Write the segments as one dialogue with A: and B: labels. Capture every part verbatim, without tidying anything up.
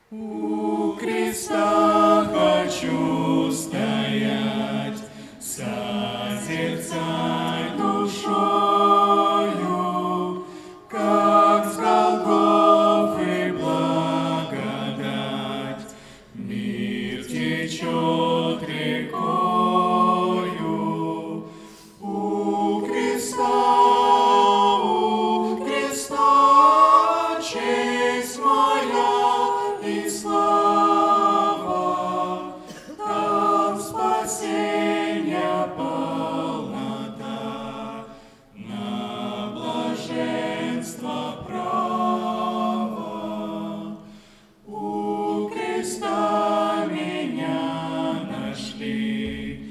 A: У креста хочу стоять, созерцать душою, как с Голгофы благодать, мир течет рекою. У креста, у креста честь моя и слава, там спасения полнота, на блаженство право. У креста меня нашли,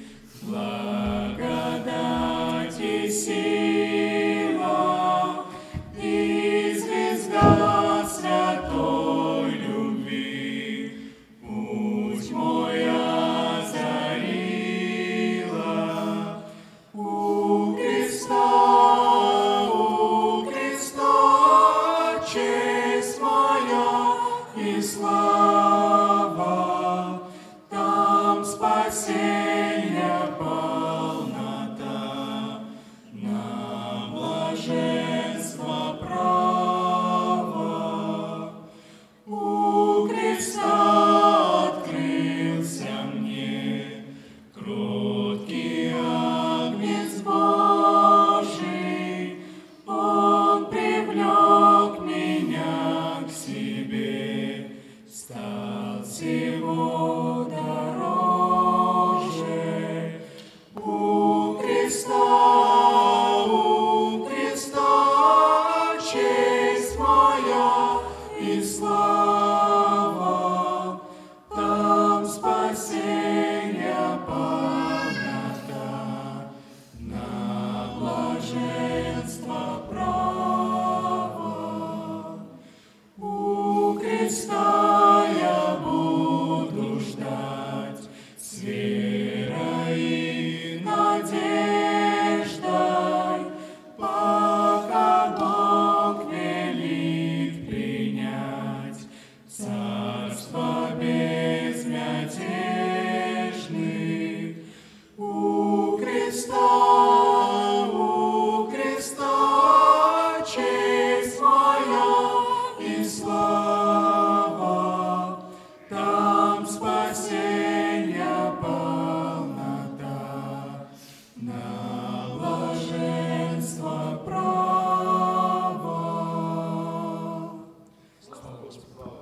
A: благодать и сила, и звезда святой любви путь мой озарила. У креста, у креста честь моя и слава, там спасения полнота, на блаженство право. У креста открылся мне кроткий Агнец Божий, Он привлек меня к себе, стал всего дороже. У креста, у креста честь моя и слава, там спасения полнота, на блаженство право. У креста я буду ждать с верой и надеждой, пока Бог велит принять царство безмятежных. У креста, у креста честь моя и слава, там спасения полнота, на блаженство право. Слава Господу.